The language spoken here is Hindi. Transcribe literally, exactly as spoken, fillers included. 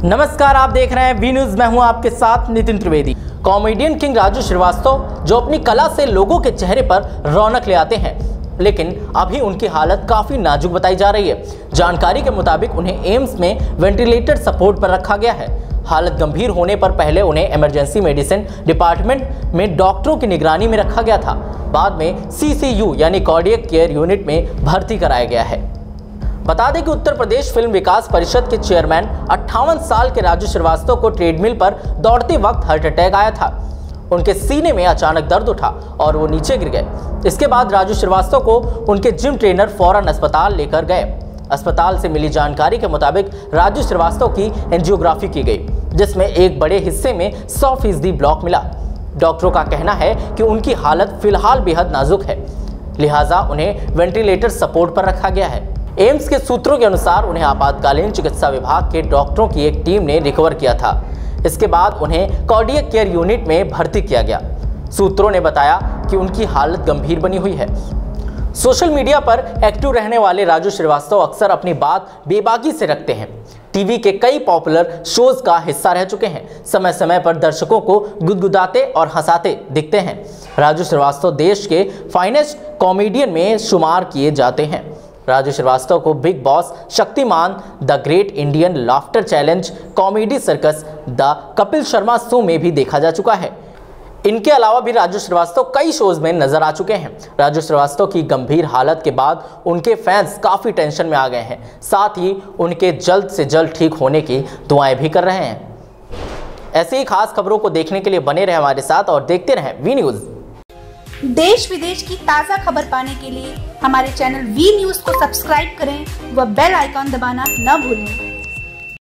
नमस्कार, आप देख रहे हैं वी न्यूज। मैं हूं आपके साथ नितिन त्रिवेदी। कॉमेडियन किंग राजू श्रीवास्तव जो अपनी कला से लोगों के चेहरे पर रौनक ले आते हैं, लेकिन अभी उनकी हालत काफी नाजुक बताई जा रही है। जानकारी के मुताबिक उन्हें एम्स में वेंटिलेटर सपोर्ट पर रखा गया है। हालत गंभीर होने पर पहले उन्हें इमरजेंसी मेडिसिन डिपार्टमेंट में डॉक्टरों की निगरानी में रखा गया था। बाद में सी सी यू यानी कार्डियक केयर यूनिट में भर्ती कराया गया है। बता दें कि उत्तर प्रदेश फिल्म विकास परिषद के चेयरमैन अट्ठावन साल के राजू श्रीवास्तव को ट्रेडमिल पर दौड़ते वक्त हार्ट अटैक आया था। उनके सीने में अचानक दर्द उठा और वो नीचे गिर गए। इसके बाद राजू श्रीवास्तव को उनके जिम ट्रेनर फौरन अस्पताल लेकर गए। अस्पताल से मिली जानकारी के मुताबिक राजू श्रीवास्तव की एंजियोग्राफी की गई, जिसमें एक बड़े हिस्से में सौ फीसदी ब्लॉक मिला। डॉक्टरों का कहना है कि उनकी हालत फिलहाल बेहद नाजुक है, लिहाजा उन्हें वेंटिलेटर सपोर्ट पर रखा गया है। एम्स के सूत्रों के अनुसार उन्हें आपातकालीन चिकित्सा विभाग के डॉक्टरों की एक टीम ने रिकवर किया था। इसके बाद उन्हें कार्डियक केयर यूनिट में भर्ती किया गया। सूत्रों ने बताया कि उनकी हालत गंभीर बनी हुई है। सोशल मीडिया पर एक्टिव रहने वाले राजू श्रीवास्तव अक्सर अपनी बात बेबाकी से रखते हैं। टीवी के कई पॉपुलर शोज का हिस्सा रह चुके हैं। समय समय पर दर्शकों को गुदगुदाते और हंसाते दिखते हैं। राजू श्रीवास्तव देश के फाइनेस्ट कॉमेडियन में शुमार किए जाते हैं। राजू श्रीवास्तव को big boss, Shaktimaan, the great Indian laughter challenge, comedy circus, the Kapil Sharma show में भी देखा जा चुका है। इनके अलावा भी राजू श्रीवास्तव कई शोज में नजर आ चुके हैं। राजू श्रीवास्तव की गंभीर हालत के बाद उनके फैंस काफी टेंशन में आ गए हैं। साथ ही उनके जल्द से जल्द ठीक होने की दुआएं भी कर रहे हैं। ऐसी ही खास खबरों को देखने के लिए बने रहे हमारे साथ और देखते रहें वी न्यूज। देश विदेश की ताज़ा खबर पाने के लिए हमारे चैनल वी न्यूज को सब्सक्राइब करें व बेल आइकॉन दबाना न भूलें।